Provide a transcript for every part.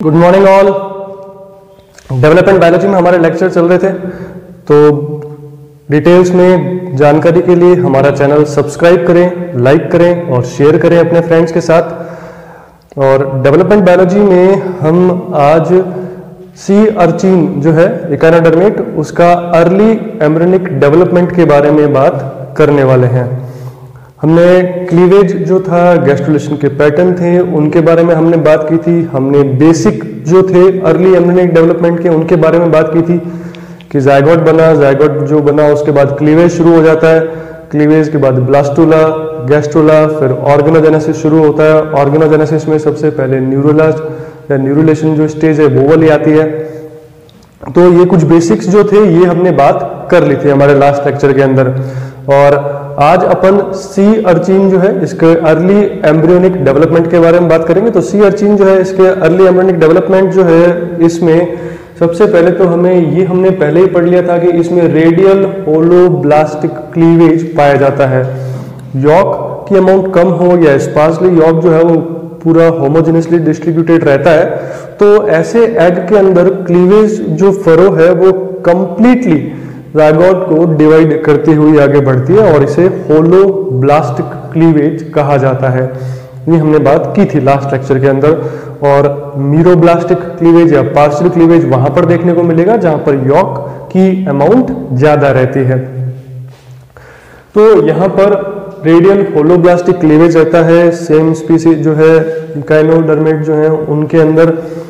Good morning all. Development biology में हमारे lecture चल रहे थे, तो डिटेल्स में जानकारी के लिए हमारा चैनल सब्सक्राइब करें, लाइक करें और शेयर करें अपने फ्रेंड्स के साथ। और डेवलपमेंट बायोलॉजी में हम आज सी अर्चिन जो है इकानाडर्मेट, उसका अर्ली एम्ब्रियोनिक डेवलपमेंट के बारे में बात करने वाले हैं। हमने क्लीवेज जो था, गैस्ट्रुलेशन के पैटर्न थे, उनके बारे में हमने बात की थी। हमने बेसिक जो थे अर्ली एम्ब्रियोनिक डेवलपमेंट के, उनके बारे में बात की थी कि जायगोट बना, जायगोट जो बना उसके बाद क्लीवेज शुरू हो जाता है, क्लीवेज के बाद ब्लास्टुला, गैस्ट्रुला, फिर ऑर्गेनोजेनेसिस शुरू होता है। ऑर्गेनोजेनेसिस में सबसे पहले न्यूरोलास्ट या न्यूरुलेशन जो स्टेज है वो वाली आती है। तो ये कुछ बेसिक्स जो थे ये हमने बात कर ली थी हमारे लास्ट लेक्चर के अंदर। और आज अपन सी अर्चिन जो है इसके अर्ली एम्ब्रियोनिक डेवलपमेंट के बारे में बात करेंगे। तो सी अर्चिन जो है इसके अर्ली एम्ब्रियोनिक डेवलपमेंट जो है, इसमें सबसे पहले तो हमने पहले ही पढ़ लिया था कि इसमें रेडियल होलोब्लास्टिक क्लीवेज पाया जाता है। यॉक की अमाउंट कम हो या स्पार्सली यॉक जो है वो पूरा होमोजेनियसली डिस्ट्रीब्यूटेड रहता है, तो ऐसे एग के अंदर क्लीवेज जो फरो है वो कंप्लीटली जायगोट को डिवाइड करती हुई आगे बढ़ती है और इसे होलोब्लास्टिक क्लीवेज कहा जाता है। ये हमने बात की थी लास्ट लेक्चर के अंदर। और मीरोब्लास्टिक क्लीवेज या पार्शियल क्लीवेज वहां पर देखने को मिलेगा जहां पर यॉक की अमाउंट ज्यादा रहती है। तो यहां पर रेडियल होलोब्लास्टिक क्लीवेज रहता है। सेम स्पीसीज जो है इकाइनोडर्मेट जो है उनके अंदर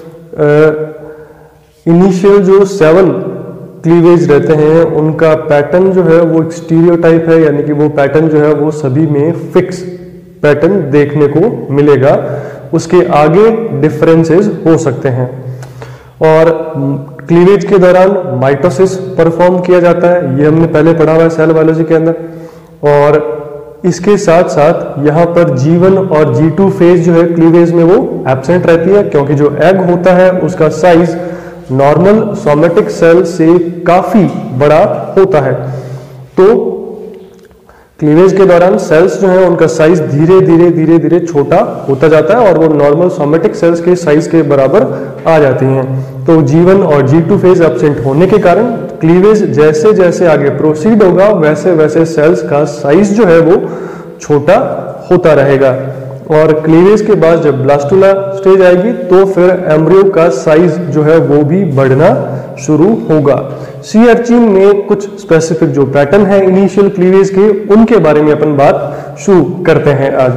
इनिशियल जो 7 क्लीवेज रहते हैं, उनका पैटर्न जो है वो स्टीरियोटाइप है, यानी कि वो पैटर्न जो है वो सभी में फिक्स पैटर्न देखने को मिलेगा। उसके आगे डिफरेंसेस हो सकते हैं। और क्लीवेज के दौरान माइटोसिस परफॉर्म किया जाता है, ये हमने पहले पढ़ा हुआ है सेल बायोलॉजी के अंदर। और इसके साथ साथ यहाँ पर G1 और G2 फेज जो है क्लीवेज में वो एब्सेंट रहती है, क्योंकि जो एग होता है उसका साइज नॉर्मल सोमेटिक सेल से काफी बड़ा होता है। तो क्लीवेज के दौरान सेल्स जो है उनका साइज धीरे धीरे छोटा होता जाता है और वो नॉर्मल सोमेटिक सेल्स के साइज के बराबर आ जाती हैं। तो G1 और G2 फेज एब्सेंट होने के कारण क्लीवेज जैसे जैसे आगे प्रोसीड होगा वैसे वैसे सेल्स का साइज जो है वो छोटा होता रहेगा। और क्लीवेज के बाद जब ब्लास्टुला स्टेज आएगी तो फिर एम्ब्रियो का साइज जो है वो भी बढ़ना शुरू होगा। सी अर्चिन में कुछ स्पेसिफिक जो पैटर्न है इनिशियल क्लीवेज के, उनके बारे में अपन बात शुरू करते हैं आज।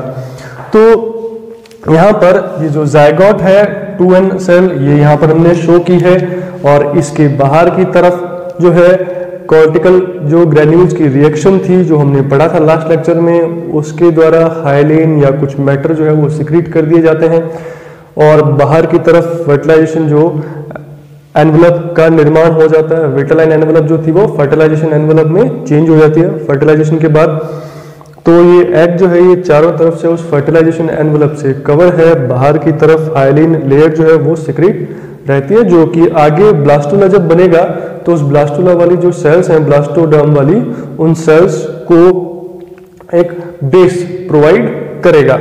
तो यहाँ पर ये जो जायगोट है 2n सेल, ये यहाँ पर हमने शो की है। और इसके बाहर की तरफ जो है कॉर्टिकल जो ग्रेन्यूल्स की रिएक्शन थी जो हमने पढ़ा था लास्ट लेक्चर में, उसके द्वारा हाइलिन या कुछ मैटर जो है वो सिक्रीट कर दिए जाते हैं। और बाहर की तरफ फर्टिलाइजेशन जो एनवलप का निर्माण हो जाता है, विटेलाइन एनवलप जो थी वो फर्टिलाइजेशन एनवलप में चेंज हो जाती है फर्टिलाइजेशन के बाद। तो ये एग जो है ये चारों तरफ से उस फर्टिलाइजेशन एनवलप से कवर है। बाहर की तरफ हाइलिन लेयर जो है वो सिक्रीट रहती है, जो कि आगे ब्लास्टुला जब बनेगा तो उस ब्लास्टुला वाली जो सेल्स हैं ब्लास्टोडर्म वाली, उन सेल्स को एक बेस प्रोवाइड करेगा।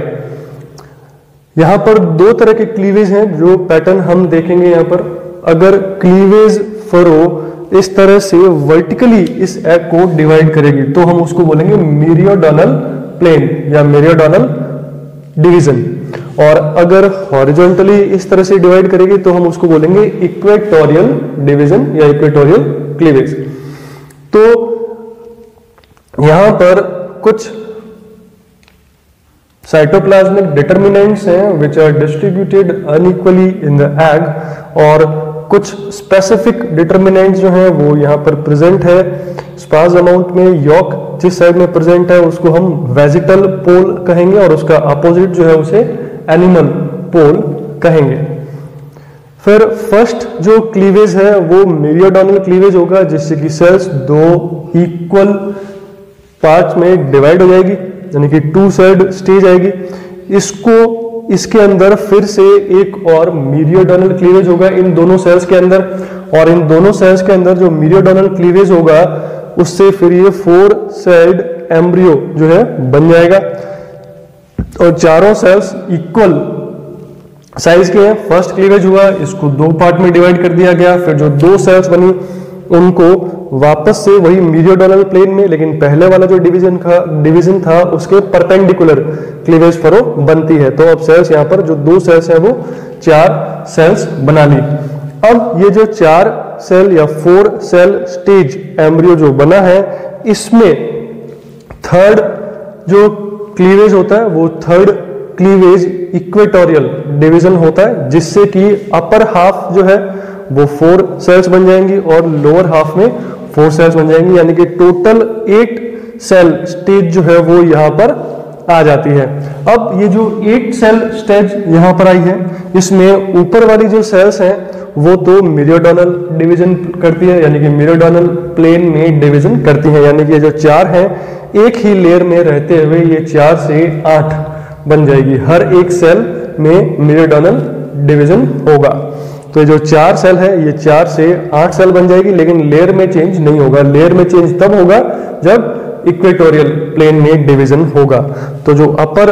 यहां पर 2 तरह के क्लीवेज हैं जो पैटर्न हम देखेंगे। यहां पर अगर क्लीवेज फरो इस तरह से वर्टिकली इस एग को डिवाइड करेगी तो हम उसको बोलेंगे मेरियोडोनल प्लेन या मेरियोडोनल डिवीजन। और अगर हॉरिजॉन्टली इस तरह से डिवाइड करेगी तो हम उसको बोलेंगे इक्वेटोरियल डिवीजन या इक्वेटोरियल क्लीवेज। तो यहां पर कुछ साइटोप्लाज्मिक डिटरमिनेंट्स हैं which are distributed unequally in the egg, और कुछ स्पेसिफिक डिटरमिनेंट्स जो हैं वो यहां पर प्रेजेंट है स्पार्स अमाउंट में। यॉक जिस साइड में प्रेजेंट है उसको हम वेजिटल पोल कहेंगे और उसका अपोजिट जो है उसे एनिमल पोल कहेंगे। फिर फर्स्ट जो क्लीवेज है वो मेरियोडोनल क्लीवेज होगा, जिससे कि सेल्स 2 इक्वल पार्ट्स में डिवाइड हो जाएगी, यानी कि 2 साइड स्टेज आएगी। इसके अंदर फिर से एक और मेरियोडोनल क्लीवेज होगा इन दोनों सेल्स के अंदर, और इन दोनों सेल्स के अंदर जो मेरियोडोनल क्लीवेज होगा उससे फिर ये 4 साइड एम्ब्रियो जो है बन जाएगा। और चारों सेल्स इक्वल साइज के हैं। फर्स्ट क्लीवेज हुआ, इसको दो पार्ट में डिवाइड कर दिया गया, फिर जो दो सेल्स बनी उनको वापस से वही मीडियोडोनल प्लेन में, लेकिन पहले वाला जो डिवीजन था उसके परपेंडिकुलर क्लीवेज फरो बनती है। तो अब सेल्स यहाँ पर जो दो सेल्स हैं वो 4 सेल्स बना ली। अब ये जो 4 सेल या 4 सेल स्टेज एम्ब्रियो जो बना है, इसमें थर्ड जो क्लीवेज होता है वो थर्ड क्लीवेज इक्वेटोरियल डिवीजन होता है, जिससे कि अपर हाफ जो है वो 4 सेल्स बन जाएंगी और लोअर हाफ में 4 सेल्स बन जाएंगी, यानी कि टोटल 8 सेल स्टेज जो है वो यहाँ पर आ जाती है। अब ये जो 8 सेल स्टेज यहाँ पर आई है, इसमें ऊपर वाली जो सेल्स हैं वो तो मीडियोडोनल डिवीजन करती है, यानी कि मीडियोडोनल प्लेन में डिवीजन करती है, यानी कि ये जो 4 हैं एक ही लेयर में रहते हुए ये 4 से 8 बन जाएगी। हर एक सेल में मीडियोडोनल डिवीजन होगा। तो जो 4 सेल है ये 4 से 8 सेल बन जाएगी, लेकिन लेयर में चेंज नहीं होगा। लेयर में चेंज तब होगा जब इक्वेटोरियल प्लेन में डिवीजन होगा। तो जो अपर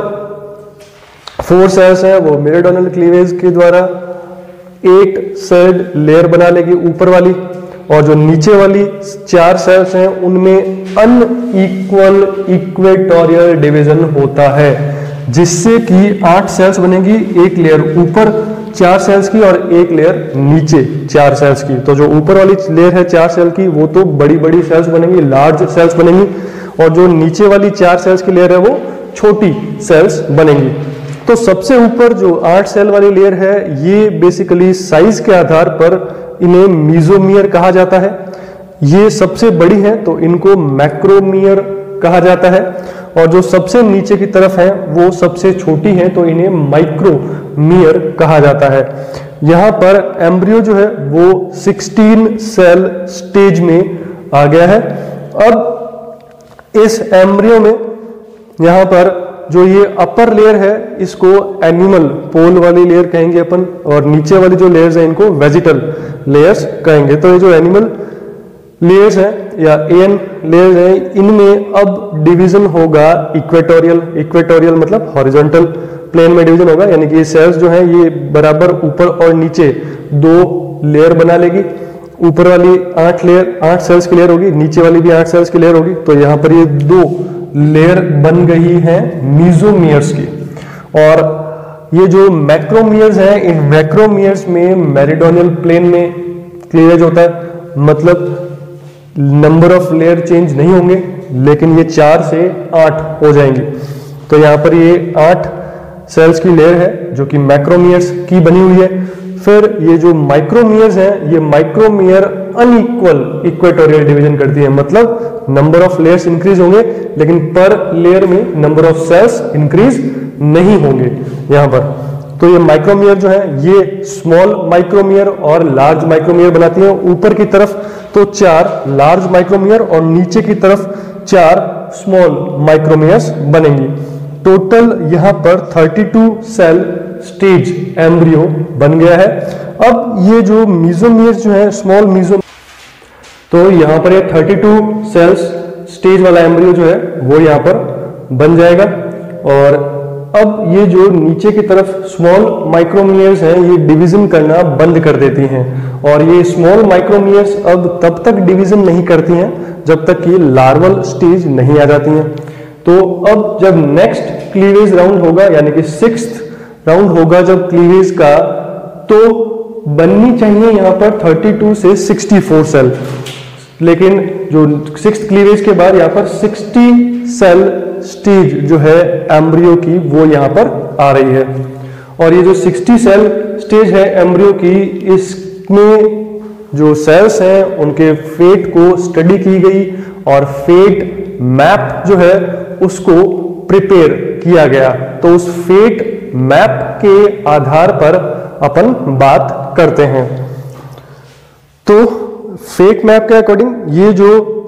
4 सेल्स हैं वो मीडियोडोनल क्लीवेज के द्वारा 8 सेल लेयर बना लेगी ऊपर वाली, और जो नीचे वाली 4 सेल्स हैं उनमें अनइक्वल इक्वेटोरियल डिवीजन होता है, जिससे कि 8 सेल्स बनेगी, एक लेयर ऊपर 4 सेल्स की और एक लेयर नीचे 4 सेल्स की। तो जो ऊपर वाली लेयर है 4 सेल की वो तो बड़ी बड़ी सेल्स बनेंगी, लार्ज सेल्स बनेंगी, और जो नीचे वाली 4 सेल्स की लेयर है वो छोटी सेल्स बनेंगी। तो सबसे ऊपर जो 8 सेल वाली लेयर है ये बेसिकली साइज के आधार पर इन्हें मीजोमियर कहा जाता है। ये सबसे बड़ी है तो इनको मैक्रोमियर कहा जाता है, और जो सबसे नीचे की तरफ है वो सबसे छोटी है तो इन्हें माइक्रोमियर कहा जाता है। यहाँ पर एम्ब्रियो जो है वो 16 सेल स्टेज में आ गया है। अब इस एम्ब्रियो में यहाँ पर जो ये अपर लेयर है इसको एनिमल पोल वाली लेयर कहेंगे अपन, और नीचे वाली जो लेयर्स हैं इनको वेजिटल लेयर्स कहेंगे। तो ये जो एनिमल लेयर्स हैं या एन लेयर्स हैं इनमें अब डिवीजन होगा इक्वेटोरियल मतलब हॉरिजॉन्टल प्लेन में डिवीजन होगा, यानी कि ये सेल्स जो हैं ये बराबर ऊपर और नीचे 2 लेयर बना लेगी। ऊपर वाली 8 सेल्स की लेयर होगी, नीचे वाली भी 8 सेल्स की लेयर होगी। तो यहाँ पर ये 2 लेयर बन गई है मीजोमियर्स की। और ये जो मैक्रोमियर्स हैं इन मैक्रोमियर्स में मेरिडोनियल प्लेन में क्लीवेज होता है, मतलब नंबर ऑफ लेयर चेंज नहीं होंगे, लेकिन ये 4 से 8 हो जाएंगी। तो यहाँ पर ये 8 सेल्स की लेयर है जो कि मैक्रोमियर्स की बनी हुई है। फिर ये जो माइक्रोमियर्स हैं ये माइक्रोमियर अनइक्वल इक्वेटोरियल डिवीजन करती है, मतलब नंबर ऑफ लेयर्स इंक्रीज होंगे लेकिन पर लेयर में नंबर ऑफ सेल्स इंक्रीज नहीं होंगे यहाँ पर। तो ये माइक्रोमियर जो है ये स्मॉल माइक्रोमियर और लार्ज माइक्रोमियर बनाती है। ऊपर की तरफ तो 4 लार्ज माइक्रोमियर और नीचे की तरफ 4 स्मॉल माइक्रोमियर्स बनेंगी। टोटल यहाँ पर 32 सेल स्टेज एम्ब्रियो बन गया है। अब ये जो मीजोमियर्स जो है स्मॉल मीजो, तो यहाँ पर ये 32 सेल्स स्टेज वाला एम्ब्रियो जो है वो यहाँ पर बन जाएगा। और अब ये जो नीचे की तरफ स्मॉल माइक्रोमियर्स हैं ये डिवीजन करना बंद कर देती हैं, और ये स्मॉल माइक्रोमियर्स अब तब तक डिवीजन नहीं करती हैं जब तक कि लार्वल स्टेज नहीं आ जाती हैं। तो अब जब नेक्स्ट क्लीवेज राउंड होगा, यानी कि 6th राउंड होगा जब क्लीवेज का, तो बननी चाहिए यहाँ पर 32 से 64 सेल, लेकिन जो 6th क्लीवेज के बाद यहाँ पर 60 सेल स्टेज जो है एम्ब्रियो की वो यहाँ पर आ रही है। और ये जो 60 सेल स्टेज है एम्ब्रियो की, इसमें जो सेल्स हैं उनके फेट को स्टडी की गई और फेट मैप जो है उसको प्रिपेयर किया गया। तो उस फेट मैप के आधार पर अपन बात करते हैं। तो फेट मैप के अकॉर्डिंग ये जो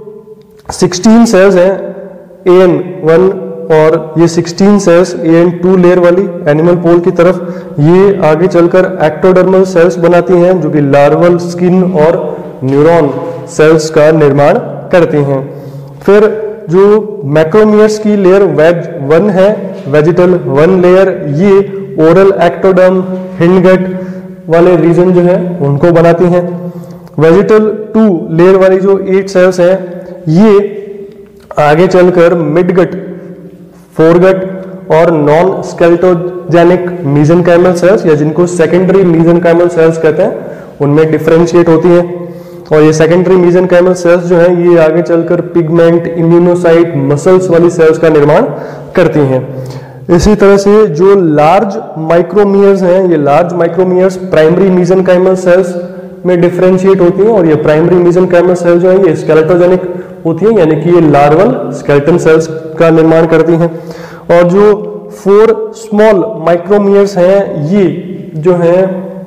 16 सेल्स हैं AN1 और ये 16 सेल्स AN2 लेयर वाली एनिमल पोल की तरफ, ये आगे चलकर एक्टोडर्मल सेल्स बनाती हैं जो कि लार्वल स्किन और न्यूरॉन सेल्स का निर्माण करती हैं। फिर जो मैक्रोमियर्स की लेयर वेज 1 है, वेजिटल 1 लेयर, ये ओरल एक्टोडर्म हिंडगट वाले रीजन जो है उनको बनाती हैं। वेजिटल 2 लेयर वाली जो 8 सेल्स हैं ये आगे चलकर मिडगट, फोरगट और नॉन स्केलेटोजेनिक मीसेनकाइमल सेल्स या जिनको सेकेंडरी मीसेनकाइमल सेल्स कहते हैं उनमें डिफरेंशिएट होती हैं। और ये सेकेंडरी मीसेनकाइमल सेल्स जो हैं ये आगे चलकर पिगमेंट, इम्यूनोसाइट, मसल्स वाली सेल्स का निर्माण करती हैं। इसी तरह से जो लार्ज माइक्रोमियर्स हैं ये large micromeres primary mesenchymal cells में डिफरेंशिएट होती हैं और ये प्राइमरी मेसेनकाइमल सेल जो है ये स्केलेटोजेनिक होती है, यानी कि ये लार्वल स्केलेटन सेल्स का निर्माण करती हैं। और जो 4 स्मॉल माइक्रोमियर्स हैं ये जो है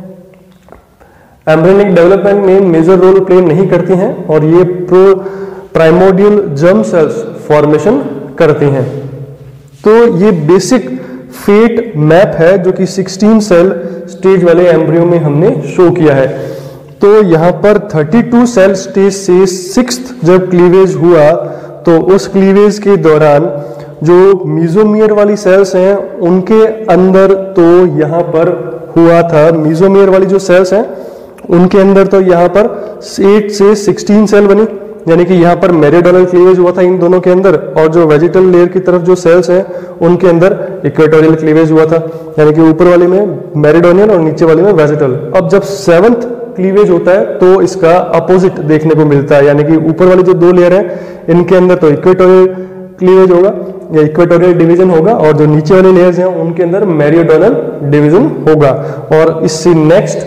एम्ब्रियोनिक डेवलपमेंट में मेजर रोल प्ले नहीं करती हैं और ये प्राइमोर्डियल जर्म सेल्स फॉर्मेशन करती हैं। तो ये बेसिक फेट मैप है जो कि 16 सेल स्टेज वाले एम्ब्रियो में हमने शो किया है। तो यहाँ पर 32 सेल स्टेज से 6th जब क्लीवेज हुआ तो उस क्लीवेज के दौरान जो मीजोमियर वाली सेल्स हैं उनके अंदर तो यहाँ पर हुआ था, मीजोमियर वाली जो सेल्स हैं उनके अंदर तो यहाँ पर 8 से 16 सेल बनी, यानी कि यहाँ पर मेरिडोनल क्लीवेज हुआ था इन दोनों के अंदर, और जो वेजिटल लेयर की तरफ जो सेल्स हैं उनके अंदर इक्वेटोरियल क्लीवेज हुआ था, यानी कि ऊपर वाले में मेरिडोनियल और नीचे वाले में वेजिटल। अब जब 7th क्लीवेज होता है तो इसका अपोजिट देखने को मिलता है, यानी कि ऊपर वाली जो 2 लेयर है इनके अंदर तो इक्वेटोरियल क्लीवेज होगा या इक्वेटोरियल डिवीजन होगा और जो नीचे वाले लेयर्स हैं उनके अंदर मेरिडोनल डिवीजन होगा। और इससे नेक्स्ट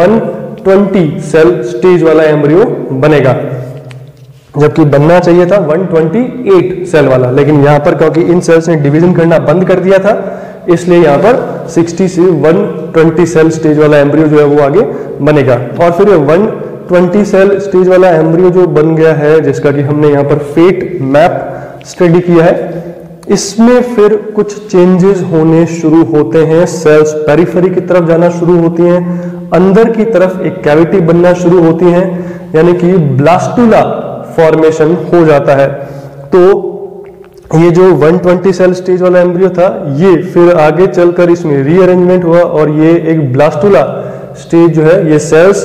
120 सेल स्टेज वाला एम्ब्रियो बनेगा, जबकि बनना चाहिए था 128 सेल वाला, लेकिन यहां पर क्योंकि इन सेल्स ने डिवीजन करना बंद कर दिया था इसलिए यहां पर 60 से 120 सेल स्टेज वाला एम्ब्रियो जो है वो आगे बनेगा। और फिर 120 सेल स्टेज वाला एम्ब्रियो जो बन गया है जिसका कि हमने यहाँ पर फेट मैप स्टडी किया है, इसमें फिर कुछ चेंजेस होने शुरू होते हैं। सेल्स पेरिफेरी की तरफ जाना शुरू होती हैं, अंदर की तरफ एक कैविटी बनना शुरू होती है, यानी कि ब्लास्टुला फॉर्मेशन हो जाता है। तो ये जो 120 सेल स्टेज वाला एम्ब्रियो था ये फिर आगे चलकर इसमें रीअरेंजमेंट हुआ और ये एक ब्लास्टुला स्टेज जो है ये सेल्स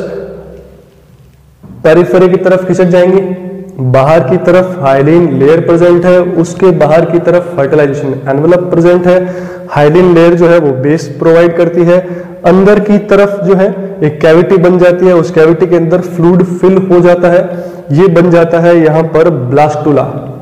पेरिफेरी की तरफ खिसक जाएंगे, बाहर की तरफ हाइलिन लेयर प्रेजेंट है, उसके बाहर की तरफ फर्टिलाइजेशन एनवेलप प्रेजेंट है, हाइलिन लेयर जो है वो बेस प्रोवाइड करती है, अंदर की तरफ जो है एक कैविटी बन जाती है, उस कैविटी के अंदर फ्लूइड फिल हो जाता है, ये बन जाता है यहाँ पर ब्लास्टुला।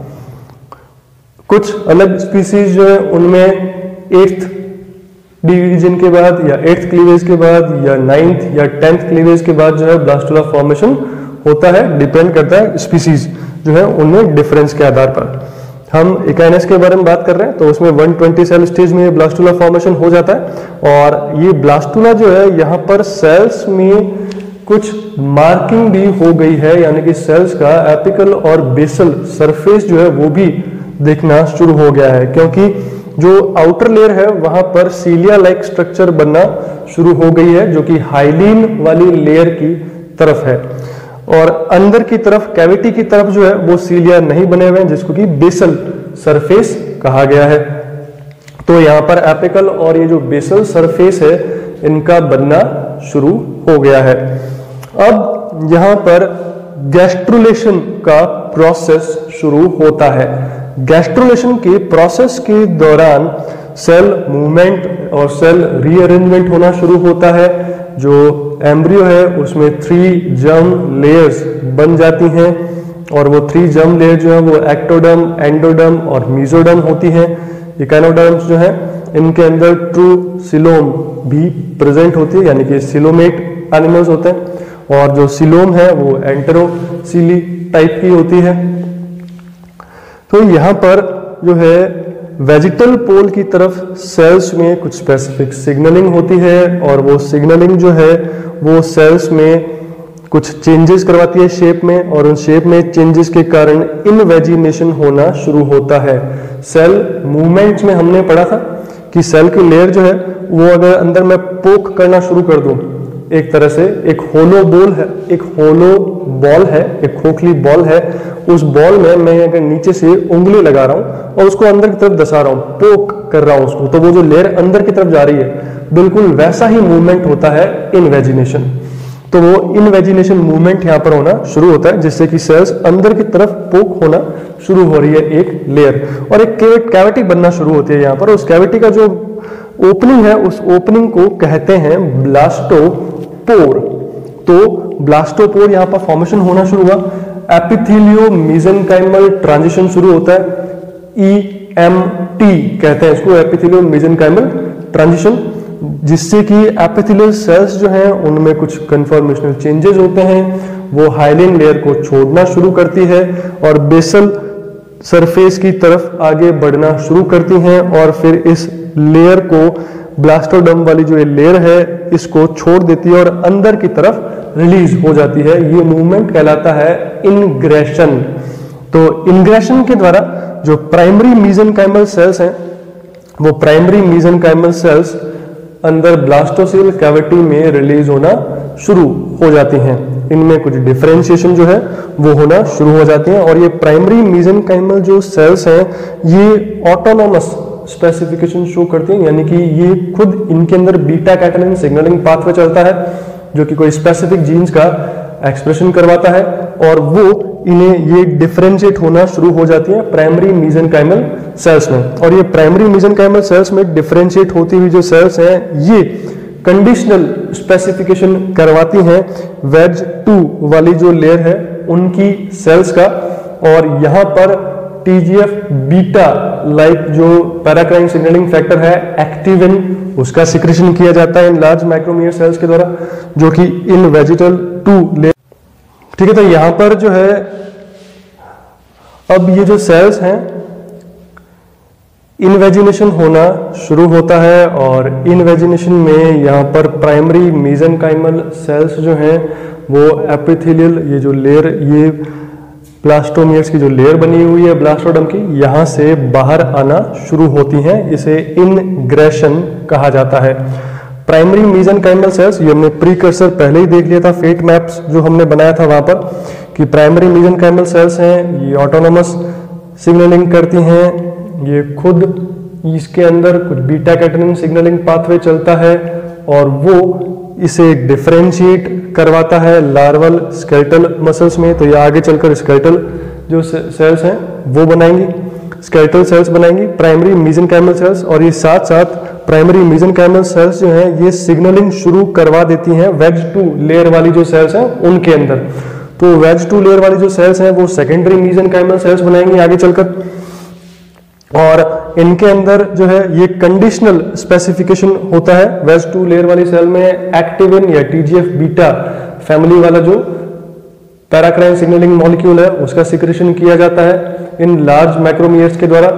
कुछ अलग स्पीसीज जो है उनमें 8th डिवीजन के बाद या 8th क्लीवेज के बाद या 9th या 10th क्लीवेज के बाद जो है ब्लास्टुला फॉर्मेशन होता है, डिपेंड करता है स्पीसीज जो है उनमें डिफरेंस के आधार पर। हम इकाइनस के बारे में बात कर रहे हैं तो उसमें 120 सेल स्टेज में ब्लास्टुला फॉर्मेशन हो जाता है और ये ब्लास्टुला जो है यहाँ पर सेल्स में कुछ मार्किंग भी हो गई है, यानी कि सेल्स का एपिकल और बेसल सरफेस जो है वो भी देखना शुरू हो गया है, क्योंकि जो आउटर लेयर है वहां पर सीलिया लाइक स्ट्रक्चर बनना शुरू हो गई है जो कि हाइलिन वाली लेयर की तरफ है, और अंदर की तरफ कैविटी की तरफ जो है वो सीलिया नहीं बने हुए हैं जिसको कि बेसल सरफेस कहा गया है। तो यहाँ पर एपिकल और ये जो बेसल सरफेस है इनका बनना शुरू हो गया है। अब यहाँ पर गैस्ट्रुलेशन का प्रोसेस शुरू होता है। गैस्ट्रुलेशन के प्रोसेस के दौरान सेल मूवमेंट और सेल रीअरेंजमेंट होना शुरू होता है। जो एम्ब्रियो है उसमें 3 जर्म लेयर्स बन जाती हैं और वो 3 जर्म लेयर जो है वो एक्टोडर्म, एंडोडर्म और मीजोडर्म होती हैं। इकाइनोडर्म्स जो है इनके अंदर ट्रू सिलोम भी प्रेजेंट होती है, यानी कि सिलोमेट एनिमल्स होते हैं, और जो सिलोम है वो एंटेरोसिली टाइप की होती है। तो यहाँ पर जो है वेजिटल पोल की तरफ सेल्स में कुछ स्पेसिफिक सिग्नलिंग होती है और वो सिग्नलिंग जो है वो सेल्स में कुछ चेंजेस करवाती है शेप में, और उन शेप में चेंजेस के कारण इनवेजिनेशन होना शुरू होता है। सेल मूवमेंट्स में हमने पढ़ा था कि सेल की लेयर जो है वो अगर अंदर मैं पोक करना शुरू कर दूं, एक तरह से एक होलो बॉल है, एक खोखली बॉल है, उस बॉल में मैं अगर नीचे से उंगली लगा रहा हूं और उसको अंदर की तरफ दसा रहा हूं, पोक कर रहा हूं उसको, तो वो जो लेयर अंदर की तरफ जा रही है बिल्कुल वैसा ही मूवमेंट होता है इनवेजिनेशन। तो वो इनवेजिनेशन मूवमेंट यहाँ पर होना शुरू होता है, जिससे कि सेल्स अंदर की तरफ पोक होना शुरू हो रही है एक लेयर, और एक कैविटी बनना शुरू होती है यहाँ पर। उस कैविटी का जो ओपनिंग है, उस ओपनिंग को कहते हैं ब्लास्टोपोर। तो ब्लास्टोपोर यहाँ पर फॉर्मेशन होना शुरू हुआ, एपिथेलियो मेसेनकाइमल ट्रांजिशन शुरू होता है, EMT कहते हैं इसको, एपिथेलियो मेसेनकाइमल ट्रांजिशन, जिससे कि एपिथेलियल सेल्स जो हैं उनमें कुछ कन्फॉर्मेशनल चेंजेस होते हैं, वो हाइलिन लेयर को छोड़ना शुरू करती है और बेसल सरफेस की तरफ आगे बढ़ना शुरू करती हैं, और फिर इस लेयर को ब्लास्टोडर्म वाली जो ये लेयर है इसको छोड़ देती है और अंदर की तरफ रिलीज हो जाती है। ये मूवमेंट कहलाता है इनग्रेशन। तो इनग्रेशन के द्वारा जो प्राइमरी मेसेनकाइमल सेल्स हैं, वो प्राइमरी मेसेनकाइमल सेल्स अंदर ब्लास्टोसेल कैविटी में रिलीज होना शुरू हो जाती हैं। इनमें कुछ डिफरेंशिएशन जो है वो होना शुरू हो जाती हैं, और ये प्राइमरी मेसेनकाइमल जो सेल्स हैं ये ऑटोनोमस स्पेसिफिकेशन शो करती हैं, यानी कि ये खुद इनके अंदर बीटा कैटालिन सिग्नलिंग पाथवे चलता है जो कि कोई स्पेसिफिक जीन्स का एक्सप्रेशन करवाता है, और वो इन्हें ये डिफरेंशिएट होना शुरू हो जाती है प्राइमरी मेसेनकाइमल सेल्स में। और ये प्राइमरी मेसेनकाइमल सेल्स में डिफरेंशिएट होती हुई जो सेल्स हैं ये कंडीशनल स्पेसिफिकेशन करवाती हैं वेज 2 वाली जो लेयर है उनकी सेल्स का, और यहाँ पर TGF बीटा लाइक जो पैराक्राइन सिग्नलिंग फैक्टर है एक्टिविन, उसका सिक्रेशन किया जाता है इन लार्ज माइक्रोमियर सेल्स के द्वारा, जो कि इन वेजिटल 2 लेयर। ठीक है, तो यहां पर जो है अब ये जो सेल्स हैं इनवेजिनेशन होना शुरू होता है, और इनवेजिनेशन में यहाँ पर प्राइमरी मेसेनकाइमल सेल्स जो हैं वो एपिथेलियल ये जो लेयर, ये ब्लास्टोमियर्स की जो लेयर बनी हुई है ब्लास्टोडर्म की, यहाँ से बाहर आना शुरू होती हैं। इसे इनग्रेशन कहा जाता है। प्राइमरी मेसेनकाइमल सेल्स, ये हमने प्रीकर्सर पहले ही देख लिया था, फेट मैप्स जो हमने बनाया था वहां पर, कि प्राइमरी मेसेनकाइमल सेल्स हैं ये ऑटोनोमस सिग्नलिंग करती हैं, ये खुद इसके अंदर कुछ बीटा कैटालिन सिग्नलिंग पाथवे चलता है और वो इसे डिफरेंशिएट करवाता है लार्वल स्केलेटल मसल्स में। तो ये आगे चलकर स्केलेटल जो सेल्स हैं वो बनाएंगी, स्केलेटल सेल्स बनाएंगी प्राइमरी मेसेनकाइमल सेल्स, और ये साथ साथ प्राइमरी मेसेनकाइमल सेल्स जो हैं ये सिग्नलिंग शुरू करवा देती हैं वेज 2 लेयर वाली जो सेल्स हैं उनके अंदर। तो वेज 2 लेयर वाली जो सेल्स हैं वो सेकेंडरी मेसेनकाइमल सेल्स बनाएंगी आगे चलकर, और इनके अंदर जो है ये कंडीशनल स्पेसिफिकेशन होता है वेज 2 लेयर वाली सेल में एक्टिविन या TGF बीटा फैमिली वाला जो पैराक्राइन सिग्नलिंग मॉलिक्यूल है उसका सिक्रेशन किया जाता है इन लार्ज माइक्रोमियर्स के द्वारा,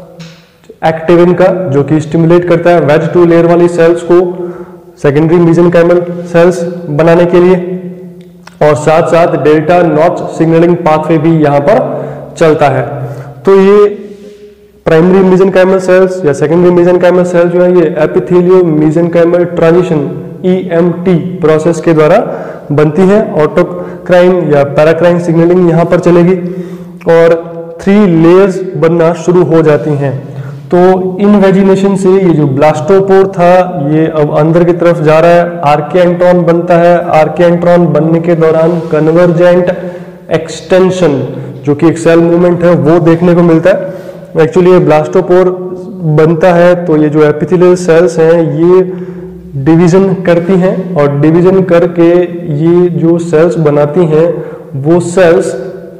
एक्टिविन का, जो कि स्टिमुलेट करता है वेज 2 लेयर वाली सेल्स को सेकेंडरी मेसेनकाइमल सेल्स बनाने के लिए, और साथ साथ डेल्टा नॉच सिग्नलिंग पाथवे भी यहां पर चलता है। तो ये प्राइमरी मेसेनकाइमल सेल्स या सेकेंडरी मेसेनकाइमल सेल्स जो है ये epithelio mesenchymal transition EMT process के द्वारा बनती है। ऑटोक्राइन या पैराक्राइन सिग्नलिंग यहां पर चलेगी और 3 लेयर्स बनना शुरू हो जाती हैं। तो इनवेजिनेशन से ये जो ब्लास्टोपोर था ये अब अंदर की तरफ जा रहा है, आर्किएंट्रॉन बनता है। आर्किएंट्रॉन बनने के दौरान कन्वर्जेंट एक्सटेंशन जो कि एक सेल मूवमेंट है वो देखने को मिलता है। एक्चुअली ये ब्लास्टोपोर बनता है तो ये जो एपिथेलियल सेल्स हैं ये डिवीजन करती हैं, और डिवीजन करके ये जो सेल्स बनाती हैं वो सेल्स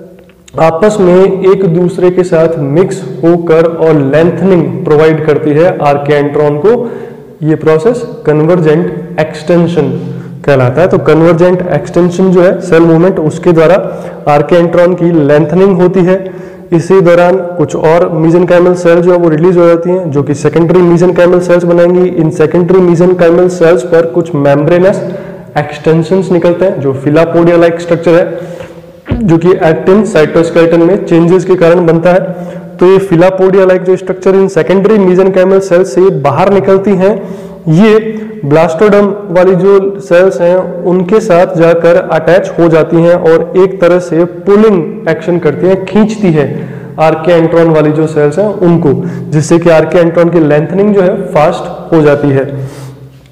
आपस में एक दूसरे के साथ मिक्स होकर और लेंथनिंग प्रोवाइड करती है आर्किएंट्रॉन को। ये प्रोसेस कन्वर्जेंट एक्सटेंशन कहलाता है। तो कन्वर्जेंट एक्सटेंशन जो है सेल मूवमेंट, उसके द्वारा आर्किएंट्रॉन की लेंथनिंग होती है। इसी दौरान कुछ और मेसेनकाइमल सेल जो है वो रिलीज हो जाती हैं जो कि सेकेंडरी मेसेनकाइमल सेल्स बनाएंगी। इन सेकेंडरी मेसेनकाइमल सेल्स पर कुछ मेम्ब्रेनस एक्सटेंशंस निकलते हैं जो फिलापोडिया लाइक स्ट्रक्चर है जो कि एक्टिन साइटोस्केलेटन में चेंजेस के कारण बनता है। तो ये फिलापोडिया लाइक जो स्ट्रक्चर इन सेकेंडरी मेसेनकाइमल सेल्स से बाहर निकलती हैं, ये ब्लास्टोडर्म वाली जो सेल्स हैं उनके साथ जाकर अटैच हो जाती हैं और एक तरह से पुलिंग एक्शन करती हैं, खींचती है आर्किएंट्रॉन वाली जो सेल्स हैं उनको, जिससे कि आर्किएंट्रॉन की लेंथनिंग जो है फास्ट हो जाती है।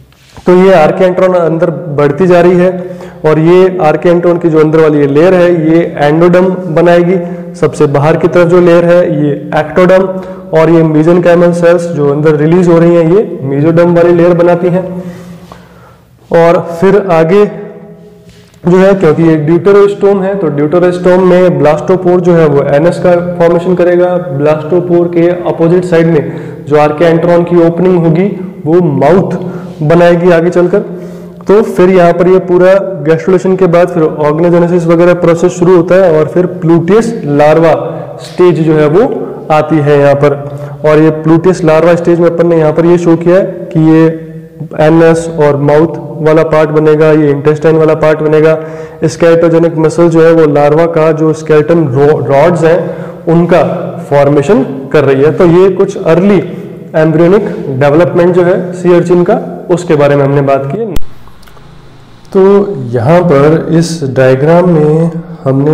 तो ये आर्किया अंदर बढ़ती जा रही है और ये आर्किया की जो अंदर वाली ये लेयर है ये एंडोडर्म बनाएगी। सबसे बाहर की तरफ जो लेयर है ये एक्टोडर्म, और ये मेसेनकाइमल सेल्स जो अंदर रिलीज हो रही हैं ये मेसोडर्म वाली लेयर बनाती हैं। और फिर आगे जो है, क्योंकि ये ड्यूटेरोस्टोम है, तो ड्यूटेरोस्टोम में ब्लास्टोपोर जो है वो एनएस का फॉर्मेशन करेगा। ब्लास्टोपोर के अपोजिट साइड में जो आर्किया की ओपनिंग होगी वो माउथ बनाएगी आगे चलकर। तो फिर यहाँ पर ये पूरा गैस्ट्रुलेशन के बाद फिर ऑर्गेनोजेनेसिस वगैरह प्रोसेस शुरू होता है और फिर प्लूटियस लार्वा स्टेज जो है वो आती है यहाँ पर। और ये प्लूटियस लार्वा स्टेज में अपन ने यहाँ पर ये शो किया है कि ये एनएस और माउथ वाला पार्ट बनेगा, ये इंटेस्टाइन वाला पार्ट बनेगा। स्केलेटोजेनिक मसल जो है वो लार्वा का जो स्केलेटन रॉड्स हैं उनका फॉर्मेशन कर रही है। तो ये कुछ अर्ली एम्ब्रियोनिक डेवलपमेंट जो है सी अर्चिन का, उसके बारे में हमने बात की। तो यहाँ पर इस डायग्राम में हमने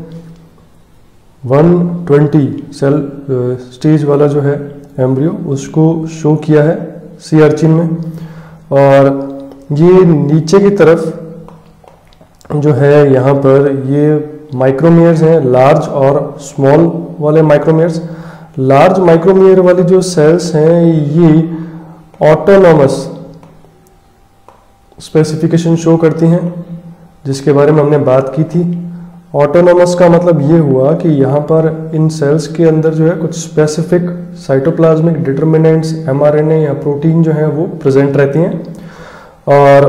120 सेल स्टेज वाला जो है एम्ब्रियो उसको शो किया है सी अर्चिन में। और ये नीचे की तरफ जो है यहाँ पर ये माइक्रोमियर्स हैं, लार्ज और स्मॉल वाले माइक्रोमियर्स। लार्ज माइक्रोमियर वाली जो सेल्स हैं ये ऑटोनॉमस स्पेसिफिकेशन शो करती हैं, जिसके बारे में हमने बात की थी। ऑटोनॉमस का मतलब ये हुआ कि यहाँ पर इन सेल्स के अंदर जो है कुछ स्पेसिफिक साइटोप्लाज्मिक डिटर्मिनेंट्स, एमआरएनए या प्रोटीन जो है वो प्रेजेंट रहती हैं। और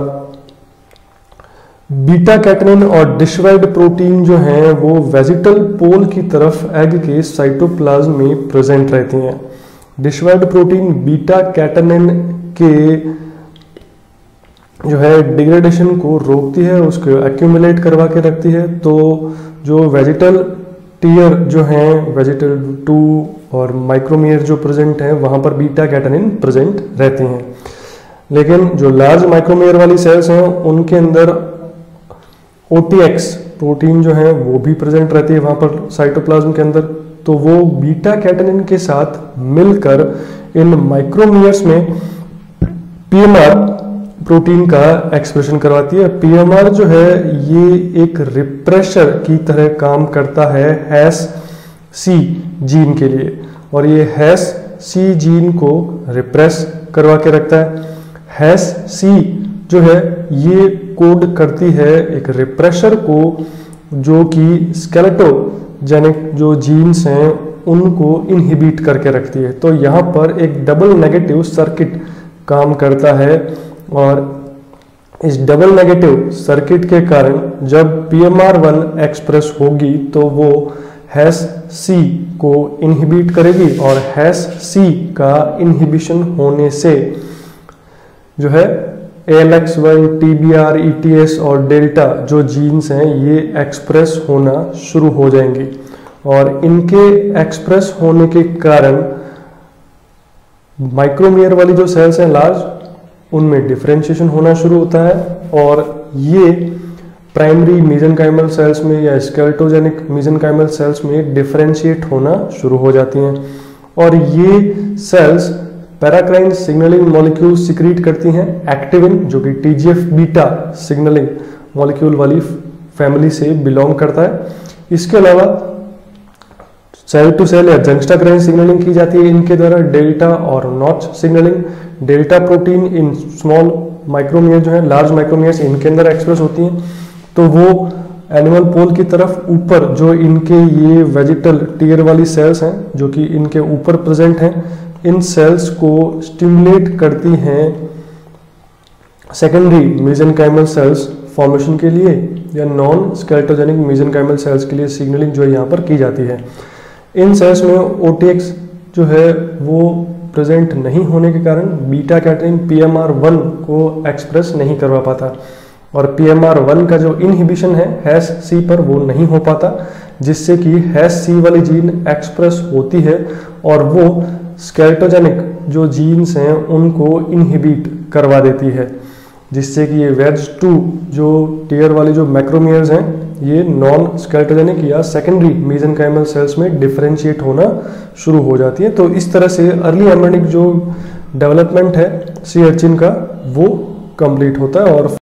बीटा कैटनिन और डिशवाइड प्रोटीन जो हैं वो वेजिटल पोल की तरफ एग के साइटोप्लाज्म में प्रेजेंट रहती हैं। डिशवाइड प्रोटीन बीटा कैटनिन के जो है डिग्रेडेशन को रोकती है, उसको एक्यूमुलेट करवा के रखती है। तो जो वेजिटल टीयर जो हैं, वेजिटल 2 और माइक्रोमियर जो प्रेजेंट हैं वहाँ पर बीटा कैटनिन प्रेजेंट रहती हैं। लेकिन जो लार्ज माइक्रोमियर वाली सेल्स हैं उनके अंदर OTX प्रोटीन जो है वो भी प्रेजेंट रहती है वहाँ पर साइटोप्लाज्म के अंदर। तो वो बीटा कैटनिन के साथ मिलकर इन माइक्रोमियर्स में PMR प्रोटीन का एक्सप्रेशन करवाती है। PMR जो है ये एक रिप्रेशर की तरह काम करता है HAS-C जीन के लिए, और ये HAS-C जीन को रिप्रेस करवा के रखता है। HAS-C जो है ये कोड करती है एक रिप्रेशर को, जो कि स्केलेटोजेनिक जो जीन्स हैं उनको इनहिबिट करके रखती है। तो यहाँ पर एक डबल नेगेटिव सर्किट काम करता है, और इस डबल नेगेटिव सर्किट के कारण जब PMR1 एक्सप्रेस होगी तो वो HAS-C को इनहिबिट करेगी, और HAS-C का इनहिबिशन होने से जो है ALX1, TBR, ETS और डेल्टा जो जीन्स हैं ये एक्सप्रेस होना शुरू हो जाएंगी, और इनके एक्सप्रेस होने के कारण माइक्रोमियर वाली जो सेल्स हैं लार्ज, उनमें डिफरेंशिएशन होना शुरू होता है, और ये प्राइमरी मेसेनकाइमल सेल्स में या स्केलेटोजेनिक मेसेनकाइमल सेल्स में डिफरेंशिएट होना शुरू हो जाती हैं। और ये cells paracrine signalling molecule secrete करती हैं, एक्टिविन जो कि TGF बीटा सिग्नलिंग मॉलिक्यूल वाली फैमिली से बिलोंग करता है। इसके अलावा सेल टू सेल या जंक्स्टाक्राइन सिग्नलिंग की जाती है इनके द्वारा, डेल्टा और notch signalling. Delta protein in small micromere जो है, लार्ज माइक्रोमियर्स इनके अंदर एक्सप्रेस होती हैं। तो वो एनिमल पोल की तरफ ऊपर जो इनके ये वेजिटल टीयर वाली सेल्स हैं जो कि इनके ऊपर प्रेजेंट हैं, इन सेल्स को स्टिमुलेट करती हैं सेकेंडरी मेसेनकाइमल सेल्स फॉर्मेशन के लिए, या नॉन स्केलेटोजेनिक मेसेनकाइमल सेल्स के लिए सिग्नलिंग जो है यहाँ पर की जाती है। इन सेल्स में OTX जो है वो प्रेजेंट नहीं होने के कारण बीटा कैटनिन PMR1 को एक्सप्रेस नहीं करवा पाता, और PMR1 का जो इनहिबिशन है HAS-C पर वो नहीं हो पाता, जिससे कि HAS-C वाली जीन एक्सप्रेस होती है और वो स्केलेटोजेनिक जो जीन्स हैं उनको इनहिबिट करवा देती है, जिससे कि ये वेज 2 जो टीयर वाली जो मैक्रोमियर्स हैं ये नॉन स्केलेटोजेनिक या सेकेंडरी मेसेनकाइमल सेल्स में डिफरेंशिएट होना शुरू हो जाती है। तो इस तरह से अर्ली एम्ब्रियोनिक जो डेवलपमेंट है सी अर्चिन का वो कंप्लीट होता है और